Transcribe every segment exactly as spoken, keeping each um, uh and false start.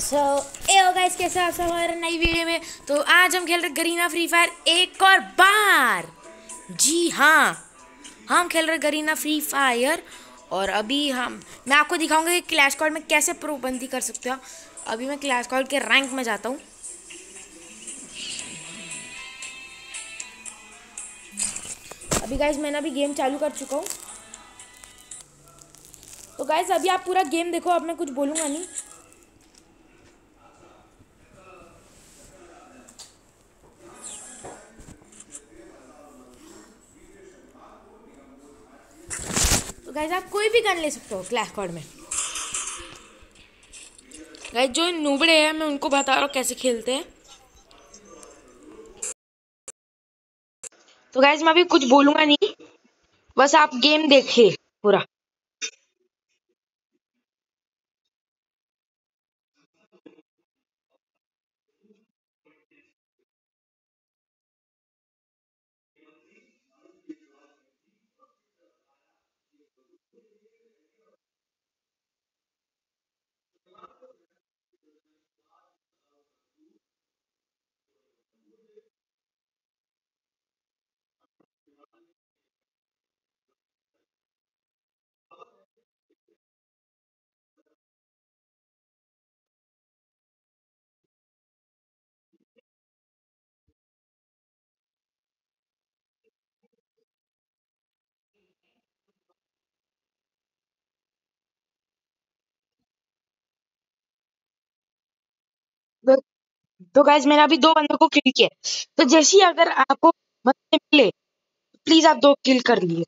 सो ए guys, कैसे आप सब हमारे नई वीडियो में। तो आज हम खेल रहे गरीना फ्री फायर एक और बार। जी हाँ, हम खेल रहे गरीना फ्री फायर। और अभी हम मैं आपको दिखाऊंगा कि क्लैश स्क्वाड में कैसे प्रो बंदी कर सकते हो। अभी मैं क्लैश स्क्वाड के रैंक में जाता हूँ। अभी गाइस मैंने अभी गेम चालू कर चुका हूँ। तो गाइस अभी आप पूरा गेम देखो, अब मैं कुछ बोलूँगा नहीं। तो गाइस आप कोई भी गन ले सकते हो क्लैश स्क्वाड में। गाइस जो नूबड़े हैं मैं उनको बता रहा हूँ कैसे खेलते हैं। तो गाइस मैं अभी कुछ बोलूँगा नहीं, बस आप गेम देखिए पूरा। तो, तो गाइज मैंने अभी दो बंदों को किल किया। तो जैसे ही अगर आपको बंदे मिले, प्लीज आप दो किल कर लिए।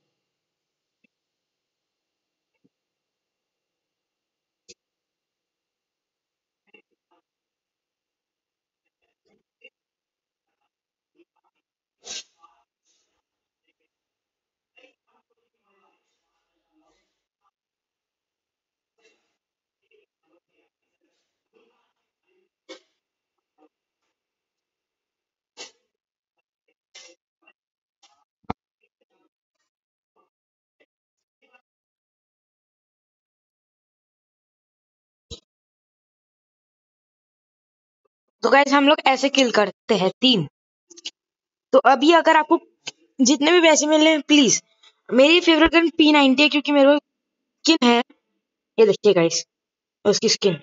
तो गाइज हम लोग ऐसे किल करते हैं तीन। तो अभी अगर आपको जितने भी पैसे मिले प्लीज, मेरी फेवरेट गन पी नाइनटी है क्योंकि मेरे स्किन है। ये देखिए गाइस, उसकी स्किन।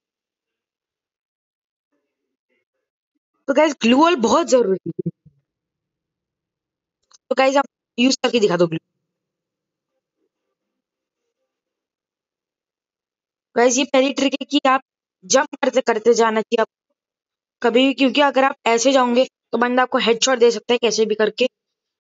तो गाइस ग्लू वॉल बहुत जरूरी है। तो गाइस आप यूज करके दिखा दो ग्लू। गाइस ये पहली ट्रिक है कि आप जंप करते करते जाना चाहिए आप कभी भी, क्योंकि अगर आप ऐसे जाओगे तो बंदा आपको हेडशॉट दे सकता है कैसे भी करके।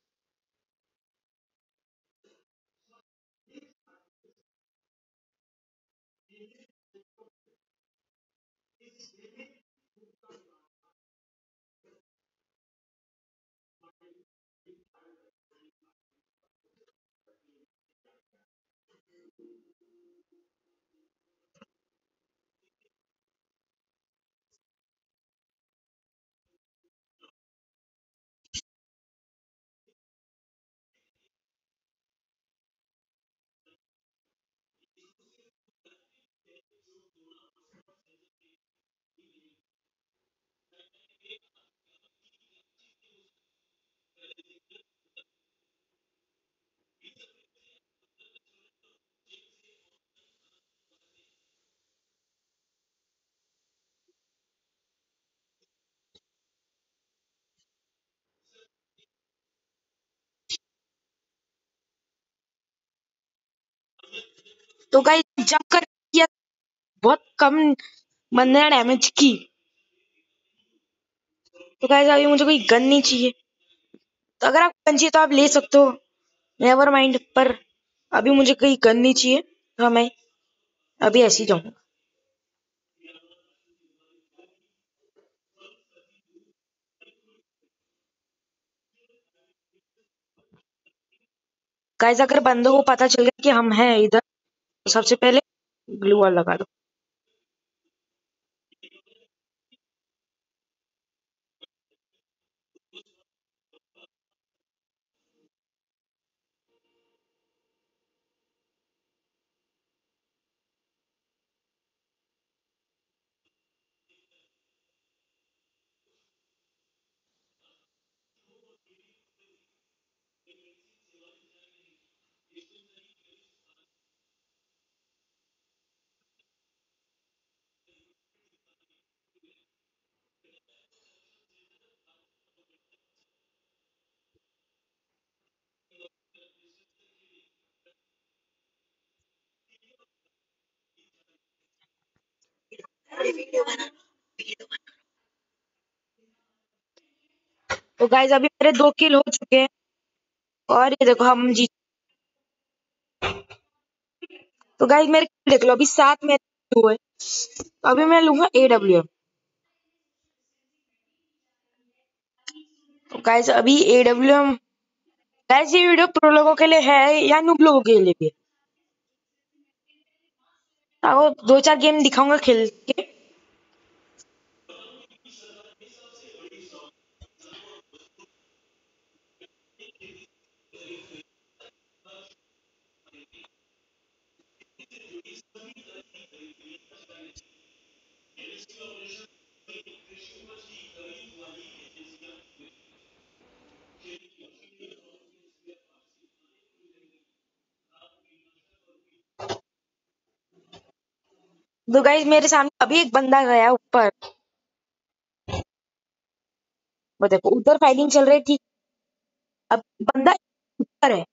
तो गाइस जंप कर किया, बहुत कम बंदे ने डैमेज की। तो गाइस अभी मुझे कोई गन नहीं चाहिए। तो अगर आप गन चाहिए तो आप ले सकते हो, नेवर माइंड। पर अभी मुझे कोई गन नहीं चाहिए, तो मैं अभी ऐसे ही जाऊंगा। गाइस अगर बंदों को पता चल गया कि हम हैं इधर, तो सबसे पहले ग्लू वॉल लगा दो। तो गाइस अभी मेरे दो किल हो चुके हैं और ये देखो हम जीत। तो गाइस मेरे kill देख लो, अभी सात मेरे हुए। तो अभी मैं लूंगा ए डब्ल्यू एम। तो गाइस अभी ए डब्ल्यू एम। गाइस ये वीडियो प्रो लोगों के लिए है या नूब लोगों के लिए भी है? आपको दो चार गेम दिखाऊंगा खेल के। तो गाइस मेरे सामने अभी एक बंदा गया ऊपर। वो देखो उधर फाइटिंग चल रही थी। अब बंदा ऊपर है।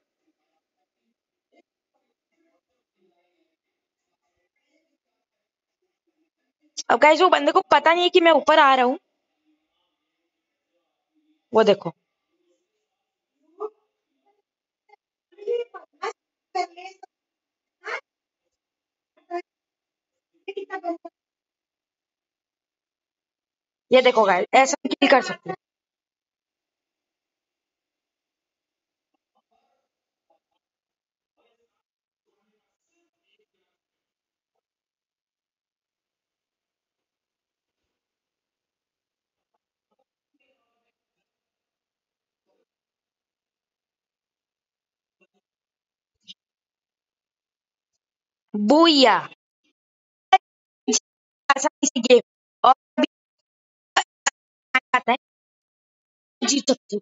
अब गाइस वो बंदे को पता नहीं है कि मैं ऊपर आ रहा हूँ। वो देखो। ये देखो गाइस ऐसा किल कर सकते हैं। बुया। आसानी से गेम। और अभी आता है जीत सकते हो।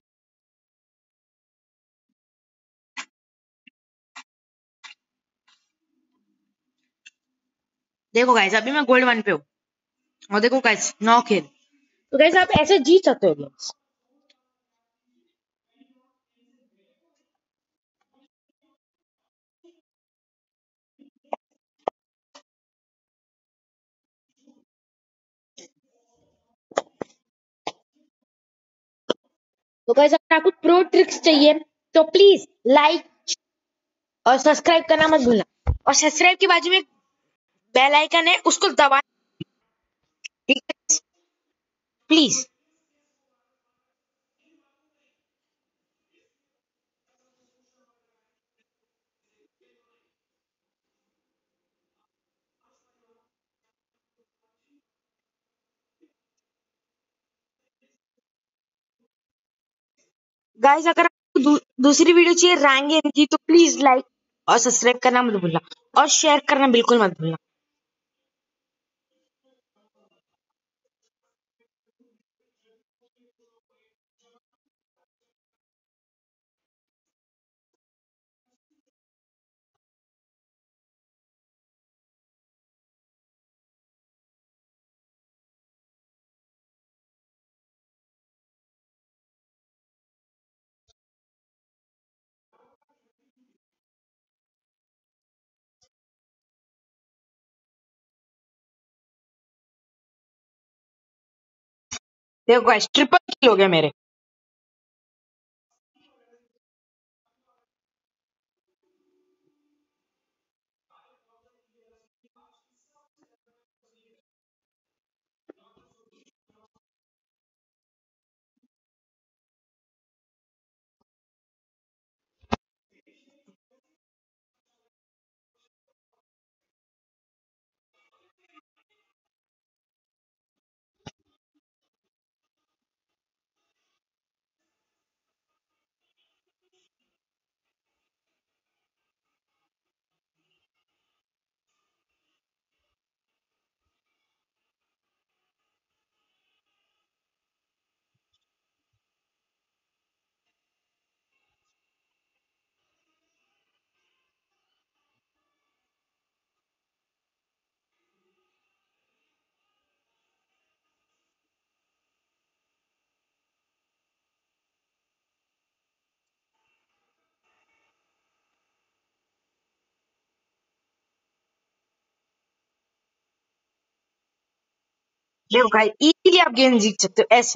देखो गाइस अभी मैं गोल्ड वन पे हूँ। और देखो गाइस नौ खेल। तो गाइस आप ऐसे जीत सकते हो गेम्स। तो गाइस अगर आपको प्रो ट्रिक्स चाहिए तो प्लीज लाइक और सब्सक्राइब करना मत भूलना। और सब्सक्राइब के बाजू में एक बेल आइकन है, उसको दबा। ठीक है प्लीज। गाइस अगर आपको दू, दूसरी वीडियो चाहिए रैंक गेम की तो प्लीज लाइक और सब्सक्राइब करना मत भूलना। और शेयर करना बिल्कुल मत भूलना। देखो गाइस ट्रिपल किल हो गया मेरे। देखो गाइस, इजीली आप गेम जीत सकते हो ऐसे।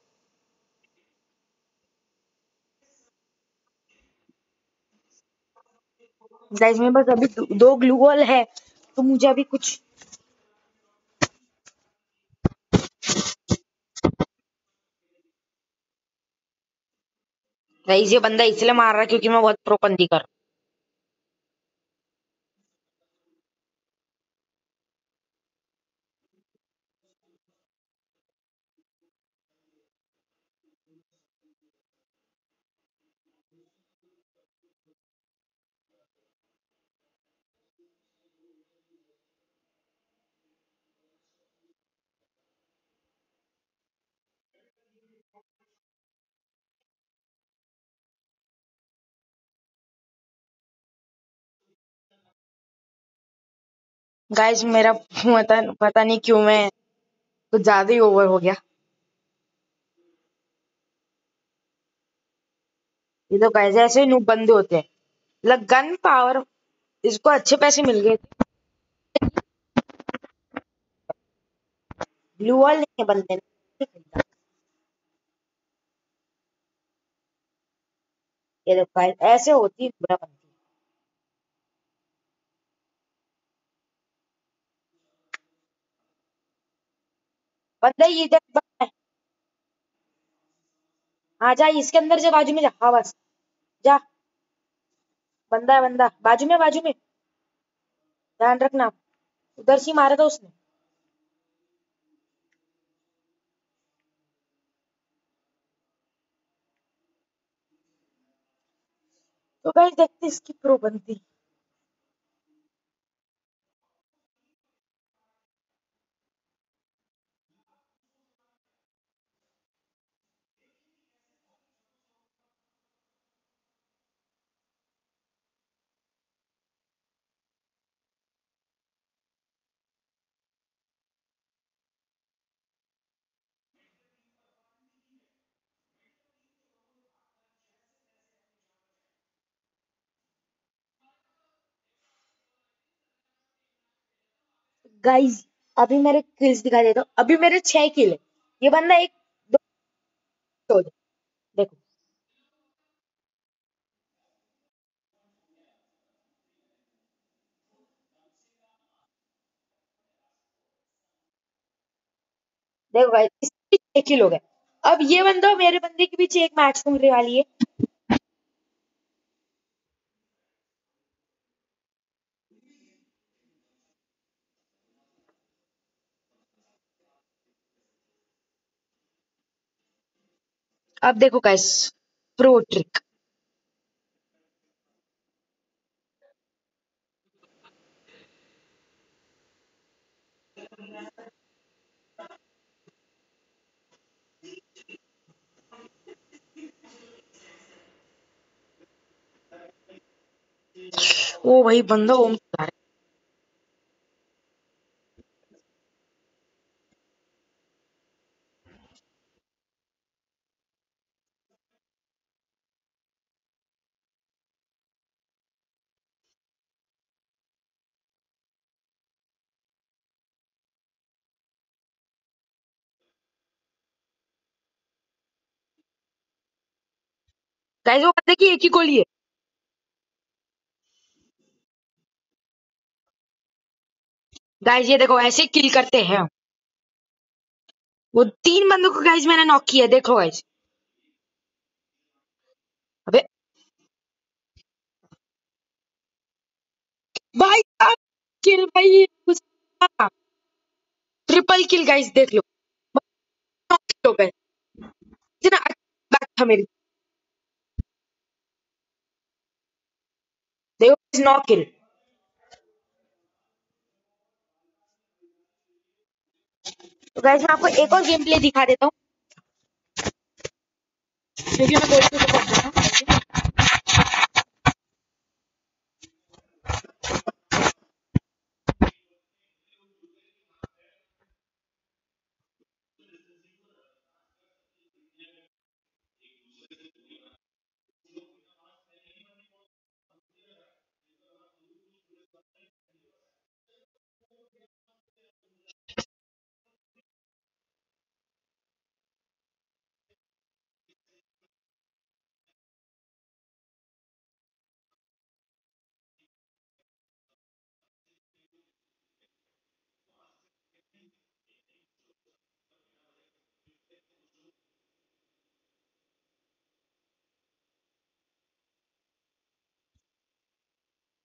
गाइस मेरे पास अभी दो, दो ग्लू वॉल है, तो मुझे अभी कुछ। गाइस ये बंदा इसलिए मार रहा है क्योंकि मैं बहुत प्रोपंदी कर। गाइस मेरा पता पता नहीं क्यों मैं कुछ ज्यादा ही ओवर हो गया। ये तो गाइस ऐसे ही नूब बंदे होते हैं। मतलब गन पावर, इसको अच्छे पैसे मिल गए। ब्लू वॉल नहीं है बंदे ने। ये देखो गाइस ऐसे होती है बुरा बंदी। बंदा ये इधर बंदा है। हाँ जा इसके अंदर जा, बाजू में जा, हाँ बस जा। बंदा है, बंदा बाजू में, बाजू में। ध्यान रखना, उधर से ही मारा था उसने। तो गाइस देखते इसकी प्रो बनती। गाइस अभी मेरे किल्स दिखा देता हूँ, अभी मेरे छह किल है। ये बंदा एक दो हो जाए। देखो, देखो गाइस इसके छह किल हो गए। अब ये बंदा और मेरे बंदे के बीच एक मैच होने वाली है। अब देखो गाइस, प्रो ट्रिक। ओ भाई बंदा ओम चला रहा है। गाइस वो बंदे की एक ही गोली है। गाइस ये देखो ऐसे किल करते हैं। वो तीन बंदों को गाइस मैंने नॉक किया, देखो गाइस। अबे भाई, किल भाई, ट्रिपल किल गाइस देख लो। नौ किल हो गए। इतना अच्छा बैक था मेरी। देखो नौ किल। तो गाइस मैं आपको एक और गेम प्ले दिखा देता हूँ, क्योंकि मैं गोली को कर देता हूँ।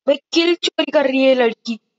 भाई किल चोरी कर रही है ये लड़की।